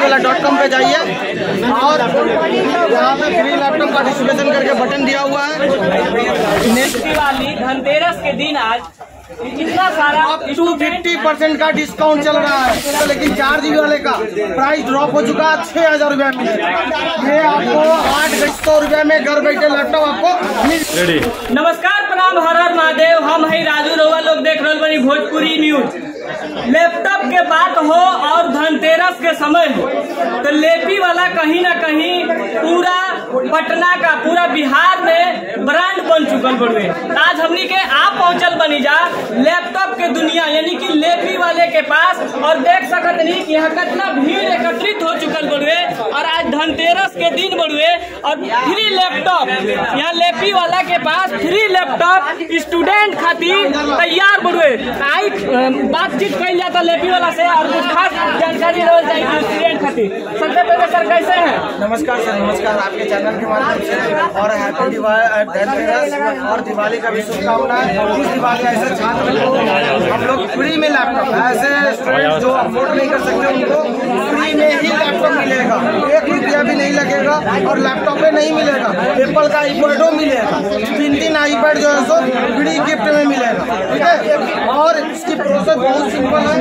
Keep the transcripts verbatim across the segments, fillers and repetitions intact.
वाला dot com पे जाइए और यहाँ पे फ्री लैपटॉप पार्टिसिपेशन करके बटन दिया हुआ है। दिवाली धनतेरस के दिन आज इतना सारा टू फिफ्टी परसेंट का डिस्काउंट चल रहा है, तो लेकिन चार जीबी वाले का प्राइस ड्रॉप हो चुका है, छह हजार रुपया में ये आपको आठ सौ रुपया में घर बैठे लैपटॉप आपको मिल। नमस्कार, प्रणाम, हर हर महादेव। हम है राजू, रउआ लोग देख रहे बनी भोजपुरी न्यूज। लैपटॉप के बात हो और धनतेरस के समय हो तो लेपी वाला कहीं ना कहीं पूरा पटना का, पूरा बिहार में ब्रांड बन चुकल बड़ुए। आज हमनी के आप पहुंचल बनी जा लैपटॉप के दुनिया यानी कि लेपी वाले के पास, और देख सकत नहीं कि यहाँ कितना भीड़ एकत्रित हो चुकल बड़ुए। और आज धनतेरस के दिन बड़ुए और फ्री लैपटॉप यहाँ लेपी वाला के पास फ्री लैपटॉप स्टूडेंट खातिर तैयार बड़ुए। आई बातचीत कही जाता लेपी वाला से और कुछ खास जानकारी लेवल चाहिए स्टूडेंट खातिर। सबसे पहले सर कैसे हैं? नमस्कार सर, नमस्कार। आपके चैनल के माध्यम से और हैप्पी दिवाली और दिवाली का भी शुभकामनाएं। इस दिवाली ऐसे छात्र को हम लोग फ्री में लैपटॉप, ऐसे स्टूडेंट जो अफोर्ड नहीं कर सकते उनको फ्री में ही लैपटॉप मिलेगा, एक रुपया भी नहीं लगेगा और लैपटॉप में नहीं मिलेगा। एप्पल का आईपैडो मिलेगा, तीन तीन आईपैड जो है सो फ्री गिफ्ट में मिलेगा, ठीक है। और इसकी प्रोसेस बहुत सिंपल है,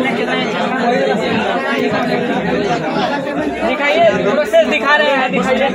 दिखाइए, प्रोसेस दिखा रहे हैं, दिखाइए।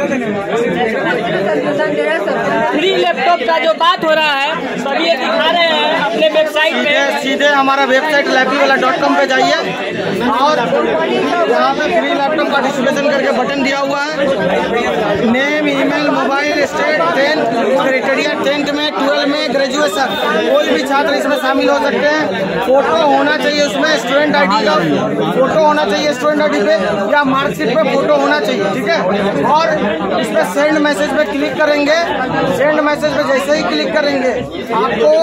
फ्री लैपटॉप का जो बात हो रहा है सभी ये दिखा रहे हैं अपने वेबसाइट पे। सीधे हमारा वेबसाइट लेपी वाला डॉट कॉम पे जाइए और यहाँ पे फ्री लैपटॉप पार्टिसिपेशन करके बटन दिया हुआ है। Name, email, mobile, state, tenth, criteria tenth में, ट्वेल्व में, ग्रेजुएशन, कोई भी छात्र इसमें शामिल हो सकते हैं। फोटो होना चाहिए उसमें, स्टूडेंट आईडी का फोटो होना चाहिए स्टूडेंट आईडी पे, या मार्कशीट पे फोटो होना चाहिए, ठीक है। और इसमें सेंड मैसेज पे क्लिक करेंगे। सेंड मैसेज पे जैसे ही क्लिक करेंगे आपको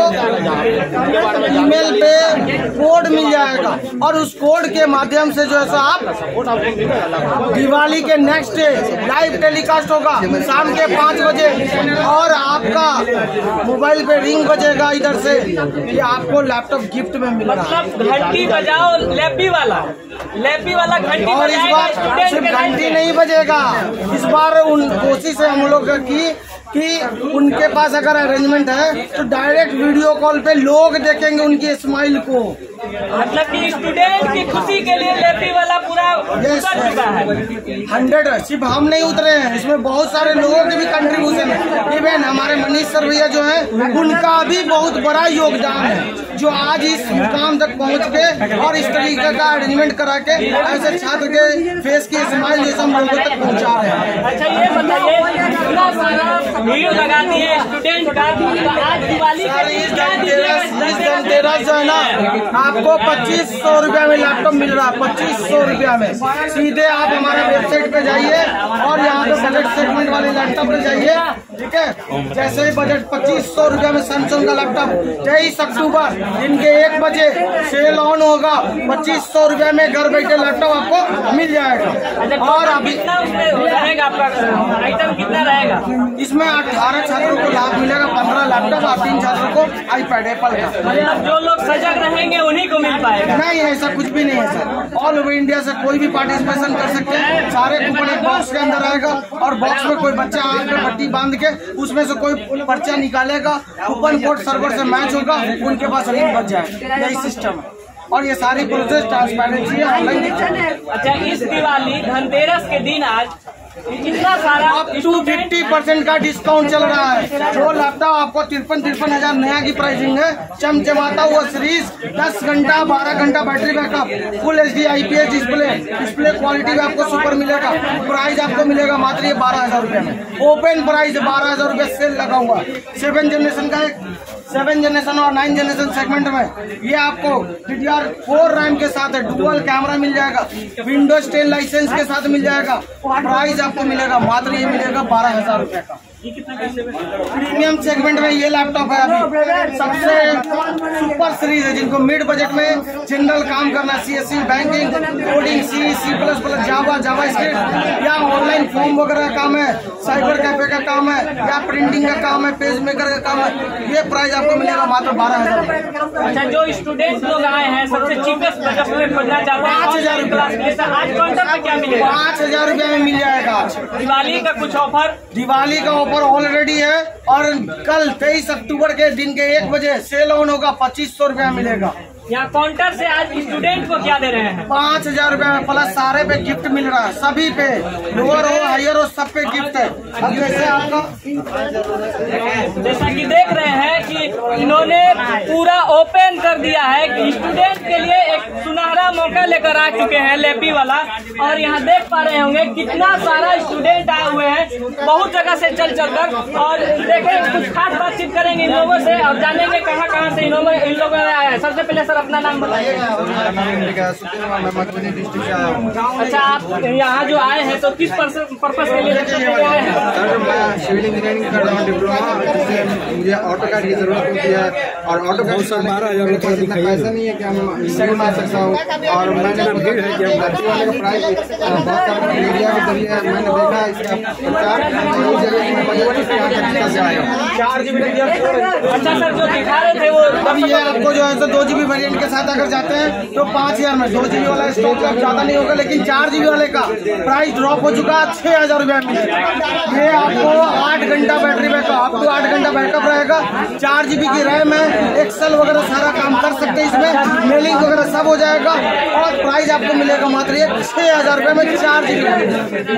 ईमेल पे कोड मिल जाएगा और उस कोड के माध्यम से जो है सो आप दिवाली के नेक्स्ट डे लाइव टेलीकास्ट होगा शाम के पाँच बजे और आपका मोबाइल पे रिंग बजेगा इधर से कि आपको लैपटॉप गिफ्ट में मिलेगा। मतलब घंटी बजाओ लेपी वाला, लेपी वाला घंटी, और इस बार सिर्फ घंटी नहीं बजेगा, इस बार उन कोशिश है हम लोग की कि उनके पास अगर अरेंजमेंट है तो डायरेक्ट वीडियो कॉल पे लोग देखेंगे उनकी स्माइल को। मतलब कि स्टूडेंट की खुशी के लिए लेपी वाला पूरा उतर चुका है। हंड्रेड सिर्फ हम नहीं उतरे हैं, इसमें बहुत सारे लोगों के भी कंट्रीब्यूशन है। इवन हमारे मनीष सर भैया जो है उनका भी बहुत बड़ा योगदान है, जो आज इस मुकाम तक पहुंच के और इस तरीके का अरेंजमेंट करा के ऐसे छात्र के फेस की स्माइल जैसे हम लोगों तक पहुंचा रहे हैं। अच्छा ये बताइए, इतना सारा भीड़ लगा दिए स्टूडेंट का, आज दिवाली इस धनतेरस जो है ना आपको पच्चीस सौ रुपया में लैपटॉप मिल रहा है, पच्चीस सौ रुपया में। सीधे आप हमारे वेबसाइट पे जाइए और यहाँ पे बजट सेगमेंट वाले लैपटॉप पे जाइए, ठीक है। जैसे ही बजट पच्चीस सौ रुपया में सैमसंग का लैपटॉप तेईस अक्टूबर दिन के एक बजे सेल ऑन होगा, पच्चीस सौ रुपया में घर बैठे लैपटॉप आपको मिल जाएगा। और अभी रहेगा आपका आइटम कितना रहेगा? इसमें अठारह छात्रों को लाभ मिलेगा, पंद्रह लैपटॉप और तीन छात्रों को आईपैड एप्पल का। मतलब जो लोग सजग रहेंगे उन्हीं को मिल पाएगा? नहीं, ऐसा कुछ भी नहीं है सर। ऑल ओवर इंडिया से कोई भी पार्टिसिपेशन कर सकते हैं। सारे कूपन एक बॉक्स के अंदर आएगा और बॉक्स में कोई बच्चा आंख में पट्टी बांध के उसमें से कोई पर्चा निकालेगा, कूपन कोड सर्वर से मैच होगा, उनके पास रिंग बच जाएगा। यही सिस्टम है और ये सारी प्रोसेस ट्रांसपेरेंसी है, ऑनलाइन। अच्छा, इस दिवाली धनतेरस के दिन आज इतना सारा टू फिफ्टी परसेंट का डिस्काउंट चल रहा है। जो लैपटॉप आपको तिरपन तिरपन हजार नया की प्राइसिंग है, चमचमाता हुआ सीरीज, दस घंटा बारह घंटा battery backup, full H D I P S display, display quality में आपको सुपर मिलेगा। प्राइस आपको मिलेगा मात्र ये बारह हजार रूपये में, ओपन प्राइस बारह हजार रूपये सेल लगा हुआ। सेवन जनरेशन का एक सेवन जनरेशन और नाइन जनरेशन सेगमेंट में ये आपको D D R four RAM के साथ है, डुअल कैमरा मिल जाएगा, विंडोज टेन लाइसेंस के साथ मिल जाएगा। प्राइस आपको मिलेगा मात्र ये मिलेगा बारह हजार रूपये का। प्रीमियम सेगमेंट में ये लैपटॉप है अभी सबसे सुपर सीरीज है, जिनको मिड बजट में जनरल काम करना, C S C, banking, coding, C C plus plus, Java, JavaScript या ऑनलाइन फॉर्म वगैरह का काम है, साइबर कैफे का काम है या प्रिंटिंग का काम है, पेज मेकर का काम है। ये प्राइस आपको मिलेगा मात्र बारह हजार। अच्छा, जो स्टूडेंट लोग आए हैं सबसे चीपेस्ट बजट में खोजना चाहते हैं पाँच हजार क्लास के लिए, आज काउंटर पे क्या मिलेगा? पाँच हजार रुपये में मिल जाएगा आज। दिवाली का कुछ ऑफर? दिवाली का ऑफर ऑलरेडी है और कल तेईस अक्टूबर के दिन के एक बजे सेल ऑन होगा, पच्चीस सौ रुपया मिलेगा। यहाँ काउंटर से आज स्टूडेंट को क्या दे रहे हैं? पाँच हजार रूपए में प्लस सारे पे गिफ्ट मिल रहा है, सभी पे, लोअर हो हायर हो सब पे गिफ्ट है। अब जैसे आपका जैसा कि देख रहे हैं कि इन्होंने पूरा ओपन कर दिया है कि स्टूडेंट के लिए एक सुनहरा मौका लेकर आ चुके हैं लेपी वाला। और यहाँ देख पा रहे होंगे कितना सारा स्टूडेंट आए हुए हैं बहुत जगह से चल चल कर। और देखें कुछ खास बातचीत करेंगे इन लोगों से और जानेंगे कहाँ कहाँ से इन लोगों इन लोगों ने आया है। सबसे पहले सर अपना नाम बताइएगा। अच्छा, आप यहाँ जो आए हैं तो किस पर्पज के लिए आए हैं? सर मैं सिविल इंजीनियरिंग कर रहा हूँ डिप्लोमा, जिससे मुझे ऑटो कार्ड की जरूरत होती है और ऑटो कार्ड सर बारह हजार रुपये इतना पैसा नहीं है कि हम इससे बना सकता हूँ। और मैंने भीड़ है कि हम लड़की वाले का प्राइस बहुत सारा मीडिया के जरिए मैंने देखा इसका प्रचार चार जीबी। अच्छा सर, जो दिखा रहे थे वो अब ये आपको जो है दो जीबी वेरिएंट के साथ अगर जाते हैं तो पाँच हजार में, दो जीबी वाला स्टॉक का ज्यादा नहीं होगा, लेकिन चार जीबी वाले का प्राइस ड्रॉप हो चुका है, छह हजार रुपया मिलेगा। ये आपको आठ घंटा बैटरी बैकअप, आपको आठ घंटा बैकअप रहेगा, चार जीबी की रैम है, एक्सेल वगैरह सारा काम कर सकते हैं इसमें, मेलिंग वगैरह सब हो जाएगा और प्राइस आपको मिलेगा मात्र ये छह हजार रुपये में चार जीबी।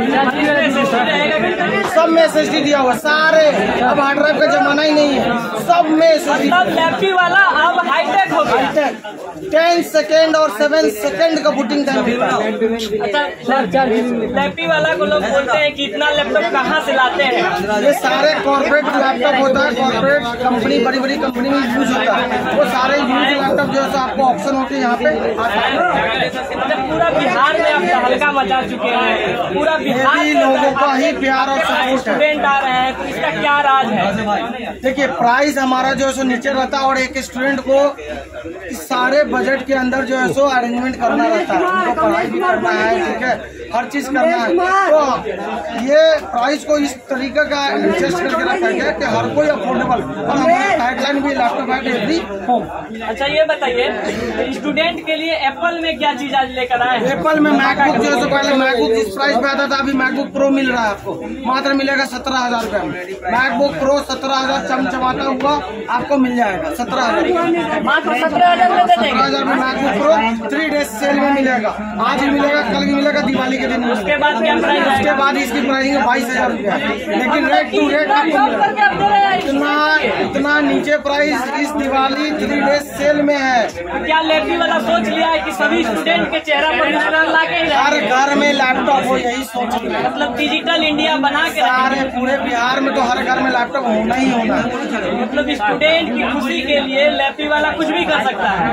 सब में एस एस डी दिया हुआ सारे, अब हार्ड ड्राइव का जमाना ही नहीं है, सब में एस एस डी। लैपी वाला अब हाईटेक हो गया, टेन सेकेंड और सेवन सेकेंड का बूटिंग टाइम मिलता है। अच्छा, लैपी वाला को लोग बोलते हैं कि इतना लैपटॉप कहाँ से लाते हैं? ये सारे कॉर्पोरेट लैपटॉप होता है, कॉर्पोरेट कंपनी, बड़ी बड़ी कंपनी में यूज होता है, वो सारे यूज लैपटॉप जो है आपको ऑप्शन होते हैं यहाँ पे आता है। पूरा बिहार में आप हल्का मचा चुके हैं, पूरा बिहार लोगों का ही प्यार और सपोर्ट है। स्टूडेंट आ रहे हैं तो इसका क्या राज है? देखिए प्राइस हमारा जो है सो नीचे रहता है और एक स्टूडेंट को सारे बजट के अंदर जो है सो अरेंजमेंट करना रहता है, उनको पढ़ाई भी करना है, ठीक है, हर चीज करना है। तो ये प्राइस को इस तरीके का एडजस्ट करके रखा गया कि हर कोई अफोर्डेबल, और हमारा गाइडलाइन भी लैपटॉप है एवरी होम। अच्छा, ये बताइए स्टूडेंट के लिए एप्पल में क्या चीज आज लेकर आए? एप्पल में मैकबुक जो है पहले मैकबुक जिस प्राइस पे आता था अभी मैकबुक प्रो मिल रहा है आपको, मात्र मिलेगा सत्रह हजार रूपये में। मैकबुक प्रो सत्रह हजार चमचमाता हुआ आपको मिल जाएगा, सत्रह हजार मात्र सत्रह हजार में सत्रह हजार में MacBook pro three days sale में मिलेगा, आज भी मिलेगा, कल भी मिलेगा, दिवाली के दिन। उसके बाद क्या प्राइस? उसके बाद इसकी प्राइसिंग है बाईस हजार रूपया, लेकिन रेट टू रेट आपको इतना इतना नीचे प्राइस इस दिवाली थ्री डेज सेल में है। क्या लैपी वाला सोच लिया है कि सभी स्टूडेंट के चेहरा पर मुस्कुराहट ला के हर घर में लैपटॉप हो, यही सोच रहे हैं। मतलब डिजिटल इंडिया बना के सारे पूरे बिहार में तो हर घर में लैपटॉप होना ही होना है। मतलब स्टूडेंट की खुशी के लिए लैपी वाला कुछ भी कर सकता है।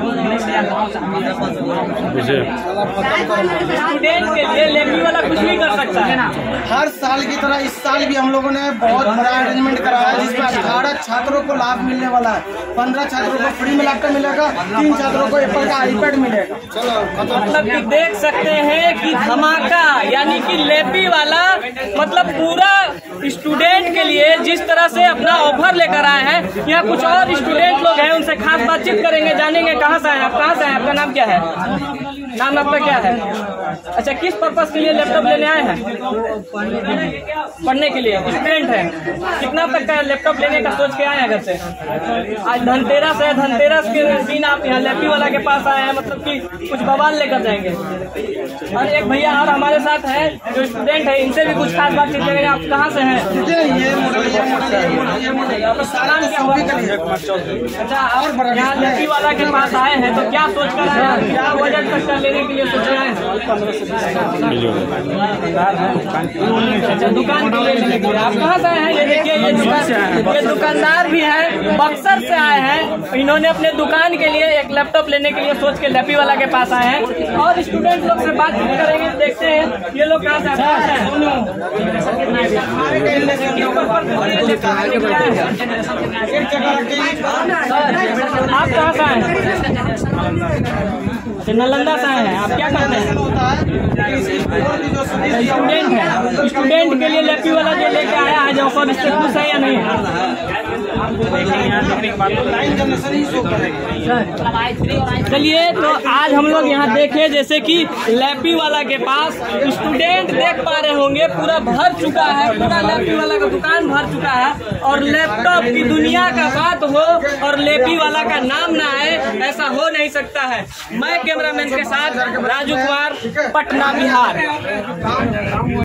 स्टूडेंट के लिए लैपी वाला कुछ भी कर सकता है। हर साल की तरह इस साल भी हम लोगों ने बहुत बड़ा अरेंजमेंट कराया है, जिसमें अठारह छात्रों को लाभ मिलने वाला है। पंद्रह छात्रों को फ्री में लैपटॉप मिलेगा, तीन छात्रों को एप्पल का आईपैड मिलेगा। मतलब कि देख सकते हैं कि धमाका, यानी कि लैपी वाला मतलब पूरा स्टूडेंट के लिए जिस तरह से अपना ऑफर लेकर आए हैं। यहाँ कुछ और स्टूडेंट लोग हैं, उनसे खास बातचीत करेंगे, जानेंगे कहाँ से आए आप, कहाँ से आए, आपका नाम क्या है? नाम आपका क्या है? अच्छा, किस पर्पज के लिए लैपटॉप लेने आए हैं? पढ़ने के लिए स्टूडेंट है। कितना तक का लैपटॉप लेने का सोच के आए हैं घर से? आज धनतेरस है, धनतेरस के दिन आप यहाँ लैपी वाला के पास आए हैं, मतलब कि कुछ बवाल लेकर जाएंगे। और एक भैया और हमारे साथ है जो स्टूडेंट है, इनसे भी कुछ खास बातचीत करेंगे। आप कहाँ से हैं? ये मॉडल ये मॉडल ये मॉडल सारा क्या हुआ? अच्छा, और यहाँ लैपी वाला के पास आए हैं तो क्या सोच कर आए हैं? क्या बजट तक का लेने के लिए सोच रहे हैं? अच्छा, दुकान के लिए लेने के लिए। आप कहाँ से आए हैं? ये देखिए, ये दुकान, ये दुकानदार भी है, बक्सर से आए हैं। इन्होंने अपने दुकान के लिए एक लैपटॉप लेने के लिए सोच के लैपी वाला के पास आए हैं। और स्टूडेंट लोग से बात करेंगे, देखते हैं ये लोग कहाँ से आए हैं। आप कहाँ से आए हैं? तो नालंदा से आए हैं, आप क्या करते हैं? स्टूडेंट है। स्टूडेंट के लिए लैपी वाला जो लेके आया है जो और स्टेटस है या नहीं है? चलिए, तो आज हम लोग यहाँ देखे जैसे कि लैपी वाला के पास स्टूडेंट देख पा रहे होंगे पूरा भर चुका है, पूरा लैपी वाला का दुकान भर चुका है। और लैपटॉप की दुनिया का बात हो और लैपी वाला का नाम ना आए, ऐसा हो नहीं सकता है। मैं कैमरामैन के साथ राजू कुमार, पटना, बिहार।